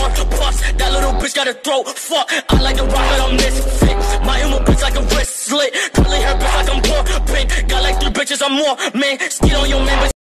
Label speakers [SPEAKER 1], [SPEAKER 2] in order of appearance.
[SPEAKER 1] more puffs. That little bitch got a throat, fuck. I like to rock, but I'm misfit. My emo bitch like a wrist slit. Curly hair bitch like I'm poor pink. Got like 3 bitches, I'm more man. Skid on your man, but